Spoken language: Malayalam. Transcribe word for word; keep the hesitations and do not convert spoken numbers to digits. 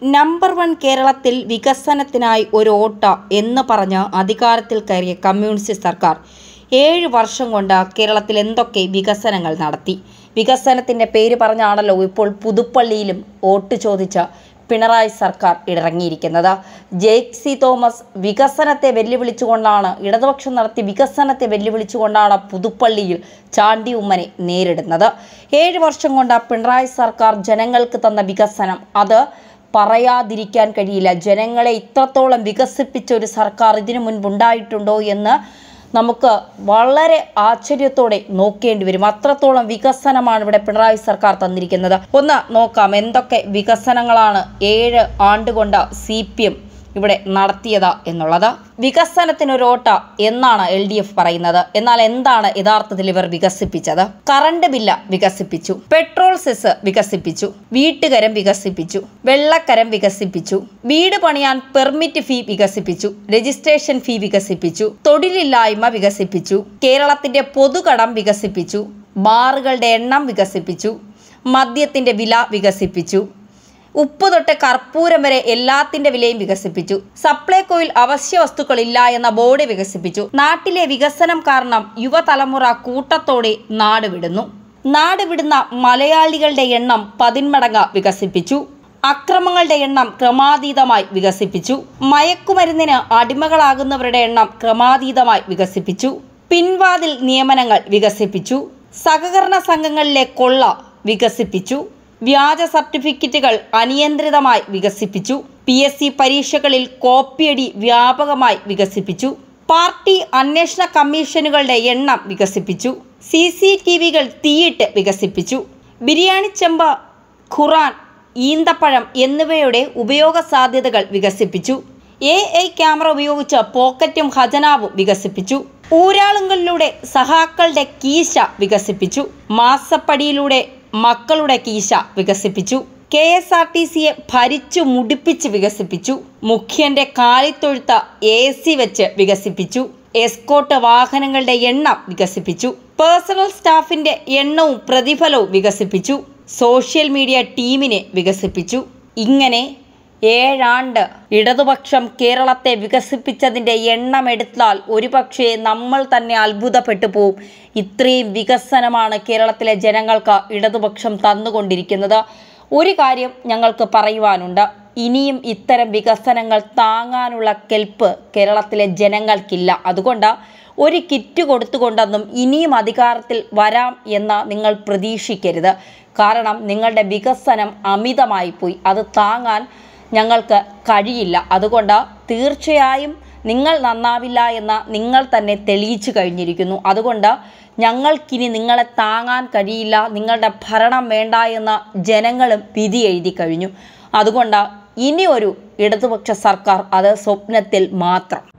നമ്പർ വൺ കേരളത്തിൽ വികസനത്തിനായി ഒരു ഓട്ട എന്ന് പറഞ്ഞ് അധികാരത്തിൽ കയറിയ കമ്മ്യൂണിസ്റ്റ് സർക്കാർ ഏഴ് വർഷം കൊണ്ട് കേരളത്തിൽ എന്തൊക്കെ വികസനങ്ങൾ നടത്തി. വികസനത്തിൻ്റെ പേര് പറഞ്ഞാണല്ലോ ഇപ്പോൾ പുതുപ്പള്ളിയിലും വോട്ട് ചോദിച്ച പിണറായി സർക്കാർ ഇറങ്ങിയിരിക്കുന്നത്. ജെയ്ക് സി തോമസ് വികസനത്തെ വെല്ലുവിളിച്ചുകൊണ്ടാണ് ഇടതുപക്ഷം നടത്തി വികസനത്തെ വെല്ലുവിളിച്ചുകൊണ്ടാണ് പുതുപ്പള്ളിയിൽ ചാണ്ടി ഉമ്മനെ നേരിടുന്നത്. ഏഴ് വർഷം കൊണ്ട് പിണറായി സർക്കാർ ജനങ്ങൾക്ക് തന്ന വികസനം അത് പറയാതിരിക്കാൻ കഴിയില്ല. ജനങ്ങളെ ഇത്രത്തോളം വികസിപ്പിച്ച ഒരു സർക്കാർ ഇതിനു മുൻപുണ്ടായിട്ടുണ്ടോ എന്ന് നമുക്ക് വളരെ ആശ്ചര്യത്തോടെ നോക്കേണ്ടി വരും. അത്രത്തോളം വികസനമാണ് ഇവിടെ പിണറായി സർക്കാർ തന്നിരിക്കുന്നത്. ഒന്ന് നോക്കാം എന്തൊക്കെ വികസനങ്ങളാണ് ഏഴ് ആണ്ടുകൊണ്ട് സി പി എം ഇവിടെ നടത്തിയത് എന്നുള്ളത്. വികസനത്തിനൊരോട്ട എന്നാണ് എൽ ഡി എഫ് പറയുന്നത്. എന്നാൽ എന്താണ് യഥാർത്ഥത്തിൽ ഇവർ വികസിപ്പിച്ചത്? കറണ്ട് ബില്ല് വികസിപ്പിച്ചു, പെട്രോൾ സെസ് വികസിപ്പിച്ചു, വീട്ടുകരം വികസിപ്പിച്ചു, വെള്ളക്കരം വികസിപ്പിച്ചു, വീട് പണിയാൻ പെർമിറ്റ് ഫീ വികസിപ്പിച്ചു, രജിസ്ട്രേഷൻ ഫീ വികസിപ്പിച്ചു, തൊഴിലില്ലായ്മ വികസിപ്പിച്ചു, കേരളത്തിന്റെ പൊതുകടം വികസിപ്പിച്ചു, ബാറുകളുടെ എണ്ണം വികസിപ്പിച്ചു, മദ്യത്തിന്റെ വില വികസിപ്പിച്ചു, ഉപ്പ് തൊട്ട് കർപ്പൂരം വരെ എല്ലാത്തിന്റെ വിലയും വികസിപ്പിച്ചു, സപ്ലൈകോയിൽ അവശ്യ വസ്തുക്കളില്ല എന്ന ബോർഡ് വികസിപ്പിച്ചു. നാട്ടിലെ വികസനം കാരണം യുവതലമുറ കൂട്ടത്തോടെ നാട് വിടുന്നു. നാട് വിടുന്ന മലയാളികളുടെ എണ്ണം പതിന്മടങ്ങ് വികസിപ്പിച്ചു. അക്രമങ്ങളുടെ എണ്ണം ക്രമാതീതമായി വികസിപ്പിച്ചു. മയക്കുമരുന്നിന് അടിമകളാകുന്നവരുടെ എണ്ണം ക്രമാതീതമായി വികസിപ്പിച്ചു. പിൻവാതിൽ നിയമനങ്ങൾ വികസിപ്പിച്ചു. സഹകരണ സംഘങ്ങളിലെ കൊള്ള വികസിപ്പിച്ചു. വ്യാജ സർട്ടിഫിക്കറ്റുകൾ അനിയന്ത്രിതമായി വികസിപ്പിച്ചു. പി എസ് സി പരീക്ഷകളിൽ കോപ്പിയടി വ്യാപകമായി വികസിപ്പിച്ചു. പാർട്ടി അന്വേഷണ കമ്മീഷനുകളുടെ എണ്ണം വികസിപ്പിച്ചു. സി സി ടി വികൾ തീയിട്ട് വികസിപ്പിച്ചു. ബിരിയാണി ചെമ്പ്, ഖുറാൻ, ഈന്തപ്പഴം എന്നിവയുടെ ഉപയോഗ സാധ്യതകൾ വികസിപ്പിച്ചു. എ ഐ ക്യാമറ ഉപയോഗിച്ച് പോക്കറ്റും ഖജനാവും വികസിപ്പിച്ചു. ഊരാളുകളിലൂടെ സഹാക്കളുടെ കീശ വികസിപ്പിച്ചു. മാസപ്പടിയിലൂടെ മക്കളുടെ കീശ വികസിപ്പിച്ചു. കെ എസ് ആർ ടി സിയെ ഭരിച്ചു മുടിപ്പിച്ച് വികസിപ്പിച്ചു. മുഖ്യന്റെ കാലിത്തൊഴുത്ത എ സി വെച്ച് വികസിപ്പിച്ചു. എസ്കോട്ട് വാഹനങ്ങളുടെ എണ്ണം വികസിപ്പിച്ചു. പേഴ്സണൽ സ്റ്റാഫിന്റെ എണ്ണവും പ്രതിഫലവും വികസിപ്പിച്ചു. സോഷ്യൽ മീഡിയ ടീമിനെ വികസിപ്പിച്ചു. ഇങ്ങനെ ഏഴാണ്ട് ഇടതുപക്ഷം കേരളത്തെ വികസിപ്പിച്ചതിൻ്റെ എണ്ണം എടുത്താൽ ഒരുപക്ഷെ നമ്മൾ തന്നെ അത്ഭുതപ്പെട്ടു പോവും. ഇത്രയും വികസനമാണ് കേരളത്തിലെ ജനങ്ങൾക്ക് ഇടതുപക്ഷം തന്നുകൊണ്ടിരിക്കുന്നത്. ഒരു കാര്യം ഞങ്ങൾക്ക് പറയുവാനുണ്ട്, ഇനിയും ഇത്തരം വികസനങ്ങൾ താങ്ങാനുള്ള കെൽപ്പ് കേരളത്തിലെ ജനങ്ങൾക്കില്ല. അതുകൊണ്ട് ഒരു കിറ്റ് കൊടുത്തുകൊണ്ടൊന്നും ഇനിയും അധികാരത്തിൽ വരാം എന്ന് നിങ്ങൾ പ്രതീക്ഷിക്കരുത്. കാരണം നിങ്ങളുടെ വികസനം അമിതമായി പോയി, അത് താങ്ങാൻ ഞങ്ങൾക്ക് കഴിയില്ല. അതുകൊണ്ട് തീർച്ചയായും നിങ്ങൾ നന്നാവില്ല എന്ന് നിങ്ങൾ തന്നെ തെളിയിച്ചു കഴിഞ്ഞിരിക്കുന്നു. അതുകൊണ്ട് ഞങ്ങൾക്കിനി നിങ്ങളെ താങ്ങാൻ കഴിയില്ല, നിങ്ങളുടെ ഭരണം വേണ്ട എന്ന് ജനങ്ങളും വിധി എഴുതി കഴിഞ്ഞു. അതുകൊണ്ട് ഇനി ഒരു ഇടതുപക്ഷ സർക്കാർ അത് സ്വപ്നത്തിൽ മാത്രം.